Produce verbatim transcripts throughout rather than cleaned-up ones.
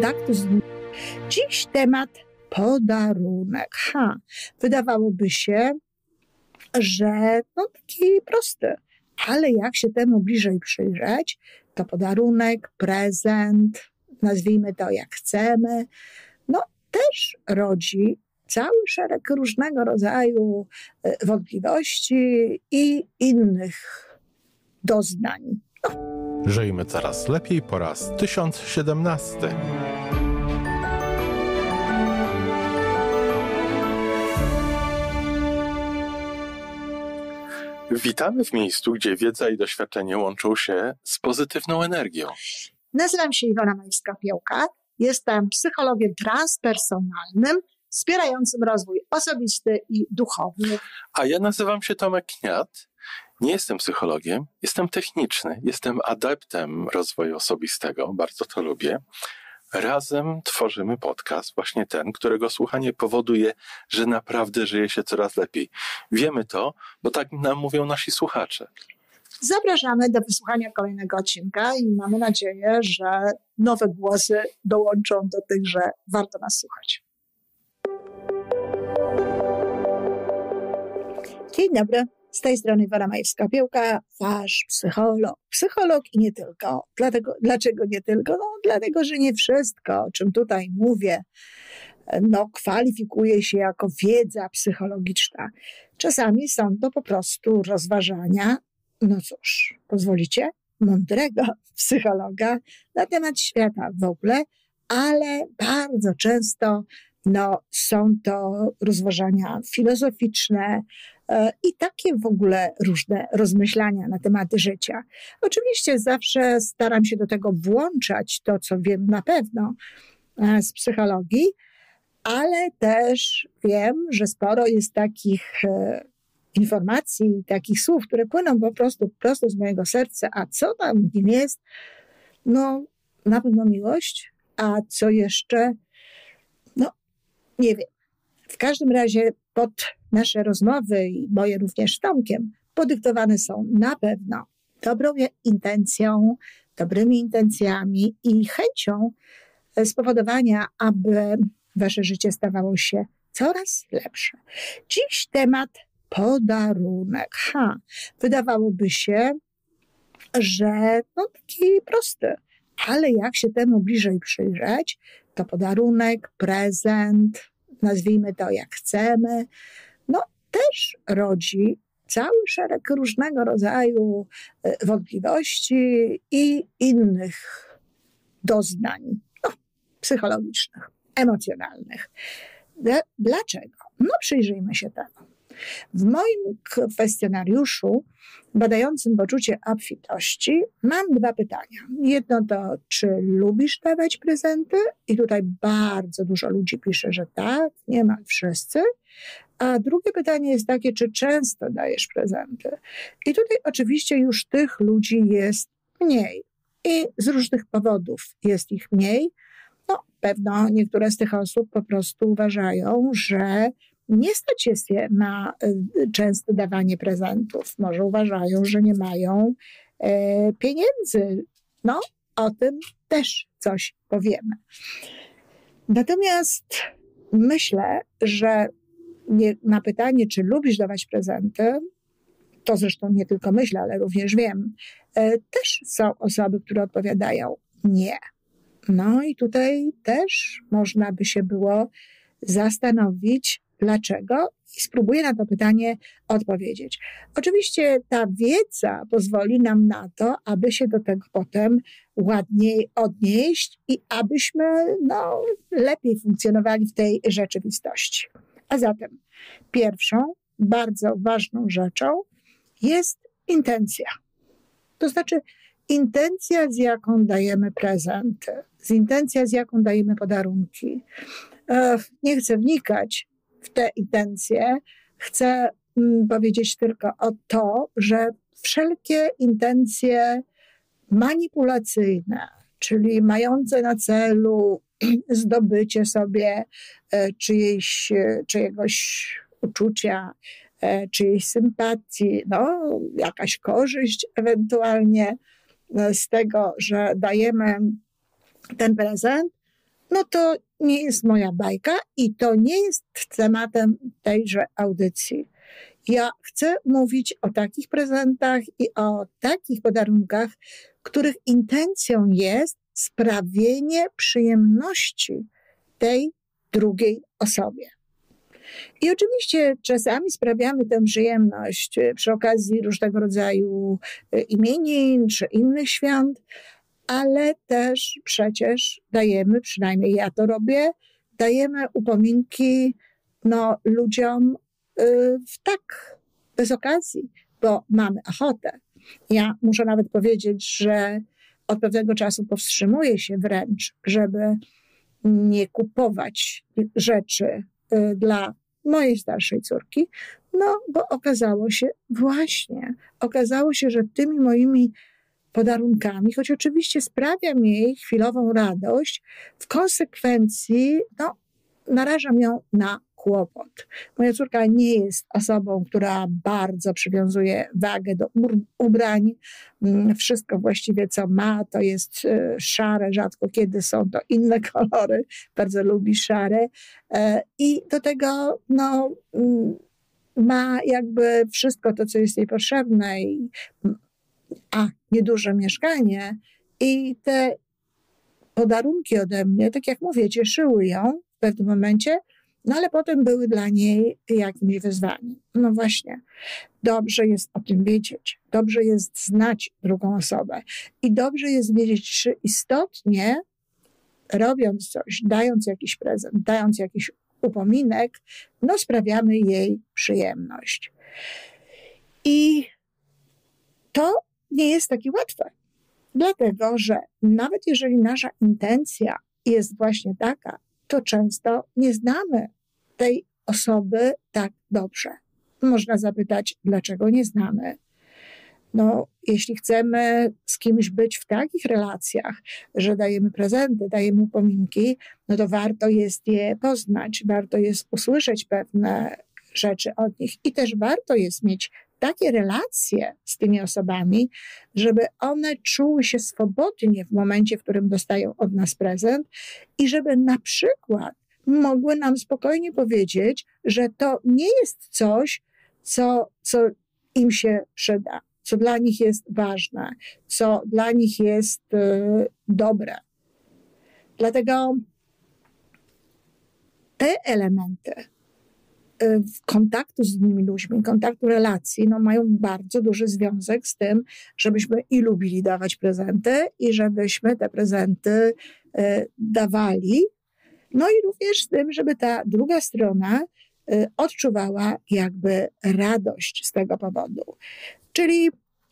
kontaktu z... Dziś temat podarunek. Ha, wydawałoby się, że no taki prosty, ale jak się temu bliżej przyjrzeć, to podarunek, prezent, nazwijmy to jak chcemy, no też rodzi cały szereg różnego rodzaju wątpliwości i innych doznań. No. Żyjmy coraz lepiej po raz tysiąc siedemnasty. Witamy w miejscu, gdzie wiedza i doświadczenie łączą się z pozytywną energią. Nazywam się Iwona Majewska-Piołka. Jestem psychologiem transpersonalnym, wspierającym rozwój osobisty i duchowy. A ja nazywam się Tomek Kniat. Nie jestem psychologiem, jestem techniczny, jestem adeptem rozwoju osobistego, bardzo to lubię. Razem tworzymy podcast, właśnie ten, którego słuchanie powoduje, że naprawdę żyje się coraz lepiej. Wiemy to, bo tak nam mówią nasi słuchacze. Zapraszamy do wysłuchania kolejnego odcinka i mamy nadzieję, że nowe głosy dołączą do tych, że warto nas słuchać. Dzień dobry, z tej strony Iwona Majewska-Piołka, wasz psycholog. Psycholog i nie tylko. Dlatego, dlaczego nie tylko? No, dlatego, że nie wszystko, o czym tutaj mówię, no, kwalifikuje się jako wiedza psychologiczna. Czasami są to po prostu rozważania, no cóż, pozwolicie, mądrego psychologa na temat świata w ogóle, ale bardzo często no, są to rozważania filozoficzne e, i takie w ogóle różne rozmyślania na tematy życia. Oczywiście zawsze staram się do tego włączać to, co wiem na pewno e, z psychologii, ale też wiem, że sporo jest takich e, informacji, takich słów, które płyną po prostu prosto z mojego serca, a co tam w nim jest? No, na pewno miłość, a co jeszcze? No, nie wiem. W każdym razie pod nasze rozmowy i moje również z Tomkiem podyktowane są na pewno dobrą intencją, dobrymi intencjami i chęcią spowodowania, aby wasze życie stawało się coraz lepsze. Dziś temat podarunek. Ha, wydawałoby się, że no taki prosty, ale jak się temu bliżej przyjrzeć, to podarunek, prezent, nazwijmy to jak chcemy, no też rodzi cały szereg różnego rodzaju wątpliwości i innych doznań, no, psychologicznych, emocjonalnych. Dlaczego? No przyjrzyjmy się temu. W moim kwestionariuszu badającym poczucie obfitości mam dwa pytania. Jedno to, czy lubisz dawać prezenty? I tutaj bardzo dużo ludzi pisze, że tak, niemal wszyscy. A drugie pytanie jest takie, czy często dajesz prezenty? I tutaj oczywiście już tych ludzi jest mniej. I z różnych powodów jest ich mniej. No, pewno niektóre z tych osób po prostu uważają, że nie stać się na częste dawanie prezentów. Może uważają, że nie mają e, pieniędzy. No, o tym też coś powiemy. Natomiast myślę, że nie, na pytanie, czy lubisz dawać prezenty, to zresztą nie tylko myślę, ale również wiem, e, też są osoby, które odpowiadają nie. No i tutaj też można by się było zastanowić, dlaczego? I spróbuję na to pytanie odpowiedzieć. Oczywiście ta wiedza pozwoli nam na to, aby się do tego potem ładniej odnieść i abyśmy no, lepiej funkcjonowali w tej rzeczywistości. A zatem pierwszą, bardzo ważną rzeczą jest intencja. To znaczy intencja, z jaką dajemy prezenty, z intencja, z jaką dajemy podarunki. Nie chcę wnikać w te intencje, chcę mm, powiedzieć tylko o to, że wszelkie intencje manipulacyjne, czyli mające na celu zdobycie sobie czyjejś, czyjegoś uczucia, czyjejś sympatii, no, jakaś korzyść ewentualnie z tego, że dajemy ten prezent, no to nie jest moja bajka i to nie jest tematem tejże audycji. Ja chcę mówić o takich prezentach i o takich podarunkach, których intencją jest sprawienie przyjemności tej drugiej osobie. I oczywiście czasami sprawiamy tę przyjemność przy okazji różnego rodzaju imienin czy innych świąt, ale też przecież dajemy, przynajmniej ja to robię, dajemy upominki no, ludziom yy, tak, bez okazji, bo mamy ochotę. Ja muszę nawet powiedzieć, że od pewnego czasu powstrzymuję się wręcz, żeby nie kupować rzeczy yy, dla mojej starszej córki, no bo okazało się, właśnie, okazało się, że tymi moimi podarunkami, choć oczywiście sprawiam jej chwilową radość, w konsekwencji no, narażam ją na kłopot. Moja córka nie jest osobą, która bardzo przywiązuje wagę do ubrań. Wszystko właściwie, co ma, to jest szare, rzadko kiedy są to inne kolory. Bardzo lubi szare. I do tego no, ma jakby wszystko to, co jest jej potrzebne. I, a nieduże mieszkanie i te podarunki ode mnie, tak jak mówię, cieszyły ją w pewnym momencie, no ale potem były dla niej jakimś wyzwaniem. No właśnie, dobrze jest o tym wiedzieć, dobrze jest znać drugą osobę i dobrze jest wiedzieć, czy istotnie robiąc coś, dając jakiś prezent, dając jakiś upominek, no sprawiamy jej przyjemność. I to nie jest takie łatwe, dlatego że nawet jeżeli nasza intencja jest właśnie taka, to często nie znamy tej osoby tak dobrze. Można zapytać, dlaczego nie znamy? No, jeśli chcemy z kimś być w takich relacjach, że dajemy prezenty, dajemy upominki, no to warto jest je poznać, warto jest usłyszeć pewne rzeczy od nich i też warto jest mieć takie relacje z tymi osobami, żeby one czuły się swobodnie w momencie, w którym dostają od nas prezent i żeby na przykład mogły nam spokojnie powiedzieć, że to nie jest coś, co, co im się przyda, co dla nich jest ważne, co dla nich jest y, dobre. Dlatego te elementy kontaktu z innymi ludźmi, kontaktu relacji, no mają bardzo duży związek z tym, żebyśmy i lubili dawać prezenty i żebyśmy te prezenty y, dawali, no i również z tym, żeby ta druga strona y, odczuwała jakby radość z tego powodu. Czyli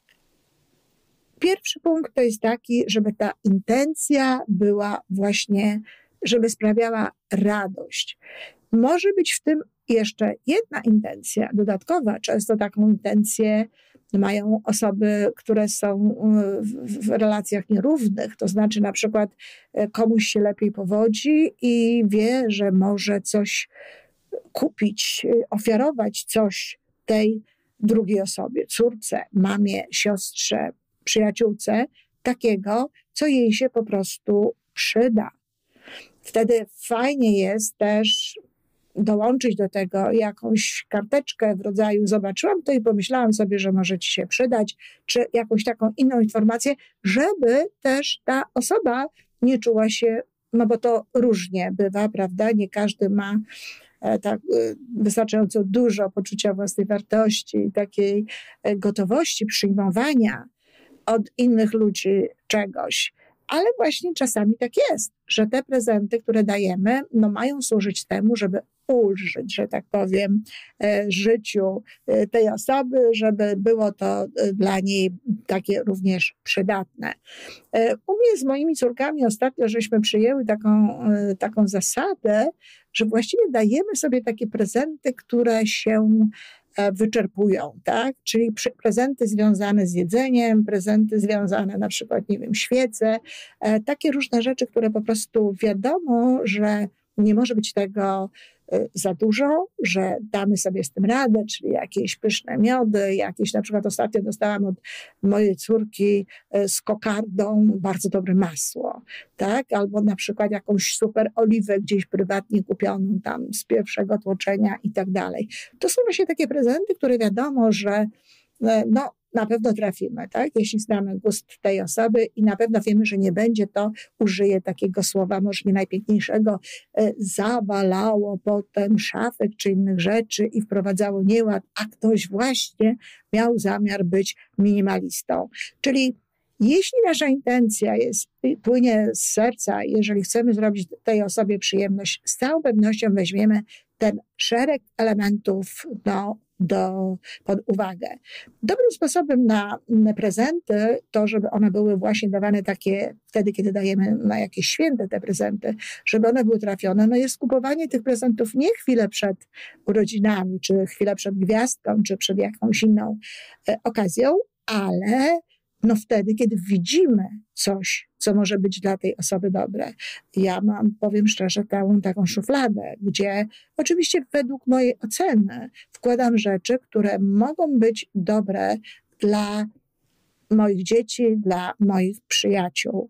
pierwszy punkt to jest taki, żeby ta intencja była właśnie, żeby sprawiała radość. Może być w tym jeszcze jedna intencja dodatkowa. Często taką intencję mają osoby, które są w relacjach nierównych. To znaczy na przykład komuś się lepiej powodzi i wie, że może coś kupić, ofiarować coś tej drugiej osobie, córce, mamie, siostrze, przyjaciółce, takiego, co jej się po prostu przyda. Wtedy fajnie jest też dołączyć do tego jakąś karteczkę w rodzaju zobaczyłam to i pomyślałam sobie, że może ci się przydać, czy jakąś taką inną informację, żeby też ta osoba nie czuła się, no bo to różnie bywa, prawda? Nie każdy ma tak wystarczająco dużo poczucia własnej wartości, takiej gotowości przyjmowania od innych ludzi czegoś. Ale właśnie czasami tak jest, że te prezenty, które dajemy, no mają służyć temu, żeby ulżyć, że tak powiem, życiu tej osoby, żeby było to dla niej takie również przydatne. U mnie z moimi córkami ostatnio żeśmy przyjęły taką, taką zasadę, że właściwie dajemy sobie takie prezenty, które się wyczerpują, tak? Czyli prezenty związane z jedzeniem, prezenty związane na przykład, nie wiem, świece, takie różne rzeczy, które po prostu wiadomo, że nie może być tego za dużo, że damy sobie z tym radę, czyli jakieś pyszne miody, jakieś, na przykład ostatnio dostałam od mojej córki z kokardą bardzo dobre masło. tak? Albo na przykład jakąś super oliwę gdzieś prywatnie kupioną tam z pierwszego tłoczenia i tak dalej. To są właśnie takie prezenty, które wiadomo, że no, na pewno trafimy, tak? Jeśli znamy gust tej osoby i na pewno wiemy, że nie będzie to, użyję takiego słowa może nie najpiękniejszego, zawalało potem szafek czy innych rzeczy i wprowadzało nieład, a ktoś właśnie miał zamiar być minimalistą. Czyli jeśli nasza intencja jest, płynie z serca, jeżeli chcemy zrobić tej osobie przyjemność, z całą pewnością weźmiemy ten szereg elementów do, do, pod uwagę. Dobrym sposobem na, na prezenty, to żeby one były właśnie dawane takie, wtedy kiedy dajemy na jakieś święte te prezenty, żeby one były trafione, no jest kupowanie tych prezentów nie chwilę przed urodzinami, czy chwilę przed gwiazdką, czy przed jakąś inną e, okazją, ale no wtedy, kiedy widzimy coś, co może być dla tej osoby dobre. Ja mam, powiem szczerze, całą taką szufladę, gdzie oczywiście według mojej oceny wkładam rzeczy, które mogą być dobre dla moich dzieci, dla moich przyjaciół.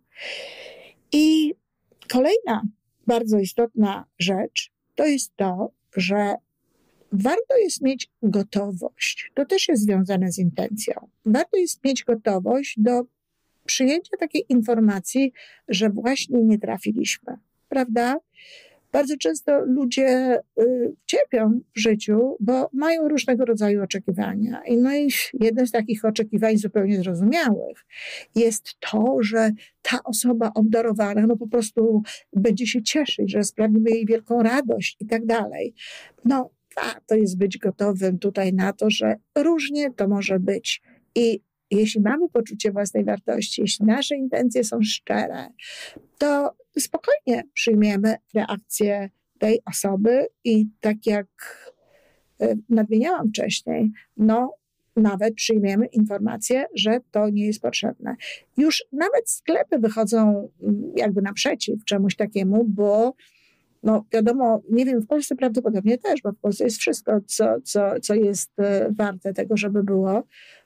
I kolejna bardzo istotna rzecz to jest to, że warto jest mieć gotowość. To też jest związane z intencją. Warto jest mieć gotowość do przyjęcia takiej informacji, że właśnie nie trafiliśmy. Prawda? Bardzo często ludzie y, cierpią w życiu, bo mają różnego rodzaju oczekiwania. I no i jednym z takich oczekiwań zupełnie zrozumiałych jest to, że ta osoba obdarowana no po prostu będzie się cieszyć, że sprawimy jej wielką radość i tak dalej. No, warto jest być gotowym tutaj na to, że różnie to może być. I jeśli mamy poczucie własnej wartości, jeśli nasze intencje są szczere, to spokojnie przyjmiemy reakcję tej osoby i tak jak nadmieniałam wcześniej, no nawet przyjmiemy informację, że to nie jest potrzebne. Już nawet sklepy wychodzą jakby naprzeciw czemuś takiemu, bo no wiadomo, nie wiem, w Polsce prawdopodobnie też, bo w Polsce jest wszystko, co, co, co jest warte tego, żeby było.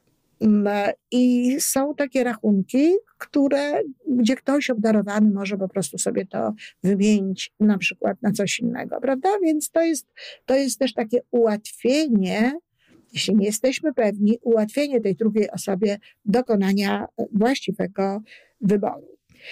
I są takie rachunki, które, gdzie ktoś obdarowany może po prostu sobie to wymienić na przykład na coś innego, prawda? Więc to jest, to jest też takie ułatwienie, jeśli nie jesteśmy pewni, ułatwienie tej drugiej osobie dokonania właściwego wyboru.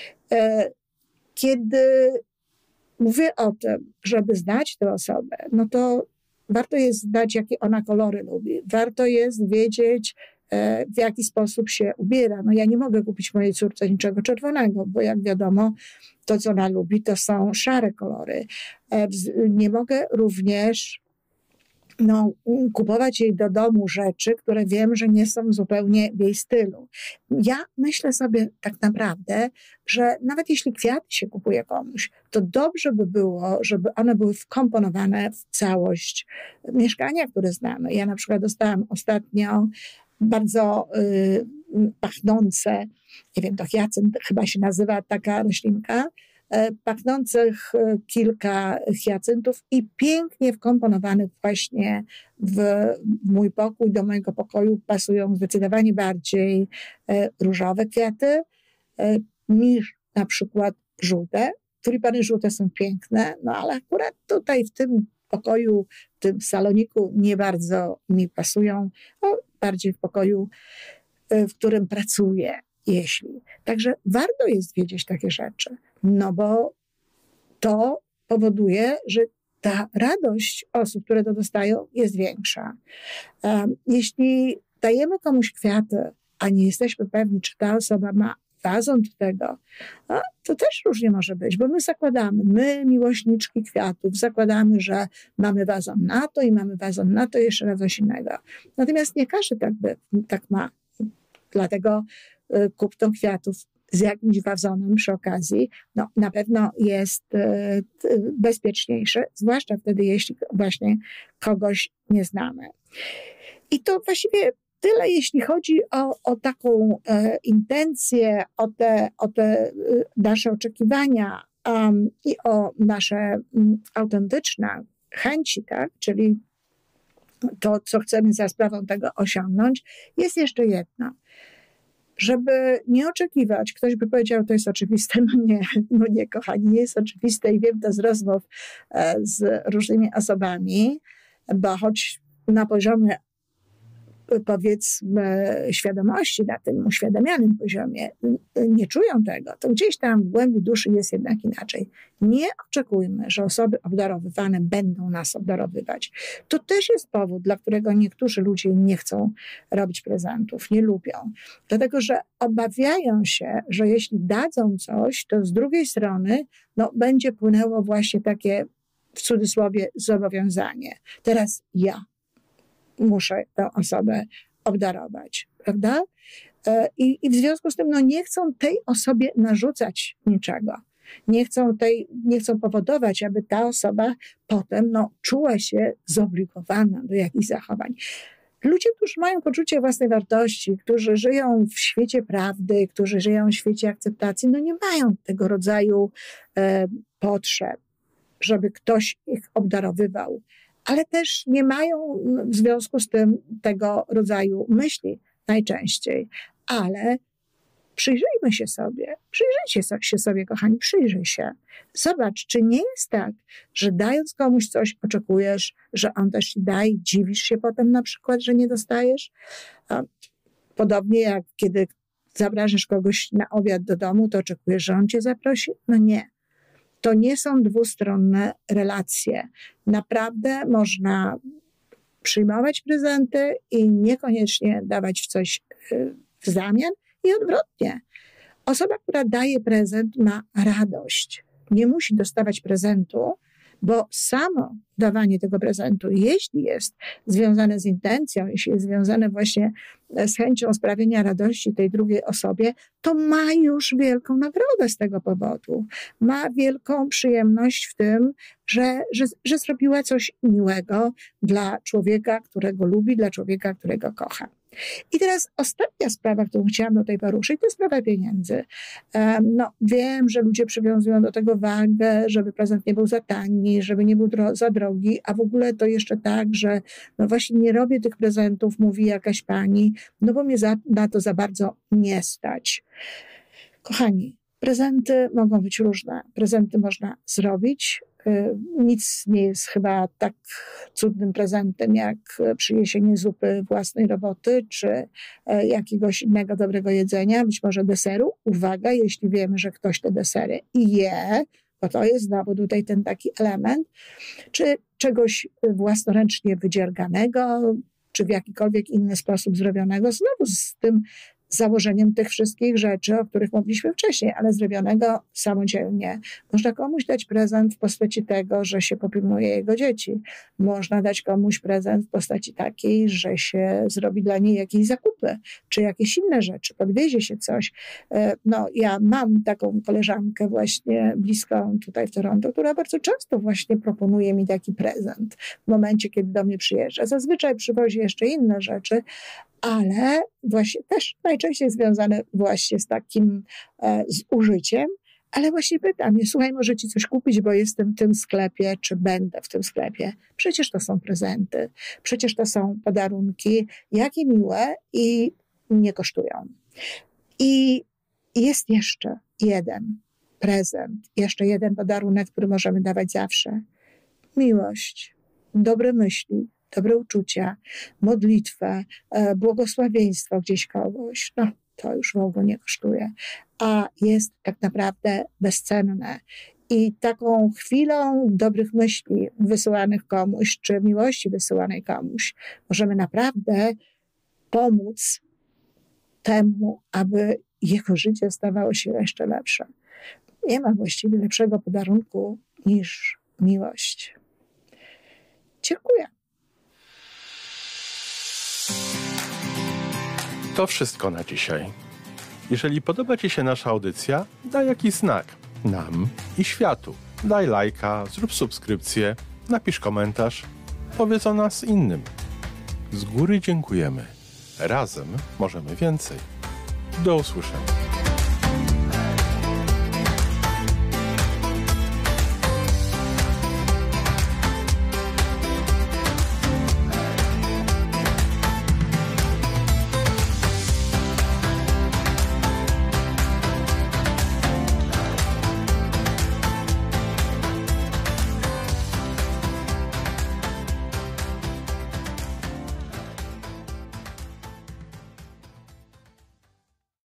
Kiedy mówię o tym, żeby znać tę osobę, no to warto jest znać, jakie ona kolory lubi. Warto jest wiedzieć, w jaki sposób się ubiera. No ja nie mogę kupić mojej córce niczego czerwonego, bo jak wiadomo, to co ona lubi, to są szare kolory. Nie mogę również no, kupować jej do domu rzeczy, które wiem, że nie są zupełnie w jej stylu. Ja myślę sobie tak naprawdę, że nawet jeśli kwiaty się kupuje komuś, to dobrze by było, żeby one były wkomponowane w całość mieszkania, które znamy. Ja na przykład dostałam ostatnio bardzo y, pachnące, nie wiem, to hiacynt chyba się nazywa taka roślinka, y, pachnących y, kilka hiacyntów i pięknie wkomponowanych właśnie w mój pokój, do mojego pokoju pasują zdecydowanie bardziej y, różowe kwiaty y, niż na przykład żółte. Tulipany żółte są piękne, no ale akurat tutaj w tym pokoju, w tym saloniku nie bardzo mi pasują, no, bardziej w pokoju, w którym pracuję, jeśli. Także warto jest wiedzieć takie rzeczy, no bo to powoduje, że ta radość osób, które to dostają, jest większa. Jeśli dajemy komuś kwiaty, a nie jesteśmy pewni, czy ta osoba ma wazon do tego, a to też różnie może być, bo my zakładamy, my miłośniczki kwiatów, zakładamy, że mamy wazon na to i mamy wazon na to i jeszcze na coś innego. Natomiast nie każdy tak, by, tak ma. Dlatego y, kupno kwiatów z jakimś wazonem przy okazji, no na pewno jest y, y, bezpieczniejsze, zwłaszcza wtedy, jeśli właśnie kogoś nie znamy. I to właściwie tyle, jeśli chodzi o, o taką e, intencję, o te, o te e, nasze oczekiwania um, i o nasze um, autentyczne chęci, tak? Czyli to, co chcemy za sprawą tego osiągnąć. Jest jeszcze jedno. żeby nie oczekiwać, ktoś by powiedział, to jest oczywiste, no nie, no nie, kochani, nie jest oczywiste i wiem to z rozmów z różnymi osobami, bo choć na poziomie, powiedzmy, świadomości, na tym uświadamianym poziomie nie czują tego, to gdzieś tam w głębi duszy jest jednak inaczej. Nie oczekujmy, że osoby obdarowywane będą nas obdarowywać. To też jest powód, dla którego niektórzy ludzie nie chcą robić prezentów, nie lubią. Dlatego, że obawiają się, że jeśli dadzą coś, to z drugiej strony no, będzie płynęło właśnie takie, w cudzysłowie, zobowiązanie. Teraz ja muszę tę osobę obdarować, prawda? I, i w związku z tym no, nie chcą tej osobie narzucać niczego. Nie chcą, tej, nie chcą powodować, aby ta osoba potem no, czuła się zobligowana do jakichś zachowań. Ludzie, którzy mają poczucie własnej wartości, którzy żyją w świecie prawdy, którzy żyją w świecie akceptacji, no nie mają tego rodzaju e, potrzeb, żeby ktoś ich obdarowywał. Ale też nie mają w związku z tym tego rodzaju myśli najczęściej. Ale przyjrzyjmy się sobie, przyjrzyjcie się sobie, kochani, przyjrzyj się. Zobacz, czy nie jest tak, że dając komuś coś oczekujesz, że on też ci daje, dziwisz się potem na przykład, że nie dostajesz? Podobnie jak kiedy zapraszasz kogoś na obiad do domu, to oczekujesz, że on cię zaprosi? No nie. To nie są dwustronne relacje. Naprawdę można przyjmować prezenty i niekoniecznie dawać w coś w zamian i odwrotnie. Osoba, która daje prezent, ma radość. Nie musi dostawać prezentu, bo samo dawanie tego prezentu, jeśli jest związane z intencją, jeśli jest związane właśnie z chęcią sprawienia radości tej drugiej osobie, to ma już wielką nagrodę z tego powodu. Ma wielką przyjemność w tym, że, że, że zrobiła coś miłego dla człowieka, którego lubi, dla człowieka, którego kocha. I teraz ostatnia sprawa, którą chciałam do tej poruszyć, to jest sprawa pieniędzy. No, wiem, że ludzie przywiązują do tego wagę, żeby prezent nie był za tani, żeby nie był dro- za drogi, a w ogóle to jeszcze tak, że no właśnie nie robię tych prezentów, mówi jakaś pani, no bo mnie za, na to za bardzo nie stać. Kochani, prezenty mogą być różne. Prezenty można zrobić. Nic nie jest chyba tak cudnym prezentem, jak przyniesienie zupy własnej roboty, czy jakiegoś innego dobrego jedzenia, być może deseru. Uwaga, jeśli wiemy, że ktoś te desery je, bo to jest znowu tutaj ten taki element, czy czegoś własnoręcznie wydzierganego, czy w jakikolwiek inny sposób zrobionego, znowu z tym założeniem tych wszystkich rzeczy, o których mówiliśmy wcześniej, ale zrobionego samodzielnie. Można komuś dać prezent w postaci tego, że się popilnuje jego dzieci. Można dać komuś prezent w postaci takiej, że się zrobi dla niej jakieś zakupy, czy jakieś inne rzeczy, podwiezie się coś. No, ja mam taką koleżankę właśnie bliską tutaj w Toronto, która bardzo często właśnie proponuje mi taki prezent w momencie, kiedy do mnie przyjeżdża. Zazwyczaj przywozi jeszcze inne rzeczy, ale właśnie też najczęściej związane właśnie z takim e, z użyciem, ale właśnie pytam mnie, słuchaj, może ci coś kupić, bo jestem w tym sklepie, czy będę w tym sklepie. Przecież to są prezenty, przecież to są podarunki, jakie miłe i nie kosztują. I jest jeszcze jeden prezent, jeszcze jeden podarunek, który możemy dawać zawsze. Miłość, dobre myśli, dobre uczucia, modlitwę, błogosławieństwo gdzieś kogoś. No, to już w ogóle nie kosztuje, a jest tak naprawdę bezcenne. I taką chwilą dobrych myśli wysyłanych komuś, czy miłości wysyłanej komuś, możemy naprawdę pomóc temu, aby jego życie stawało się jeszcze lepsze. Nie ma właściwie lepszego podarunku niż miłość. Dziękuję. To wszystko na dzisiaj. Jeżeli podoba Ci się nasza audycja, daj jakiś znak nam i światu. Daj lajka, zrób subskrypcję, napisz komentarz, powiedz o nas innym. Z góry dziękujemy. Razem możemy więcej. Do usłyszenia.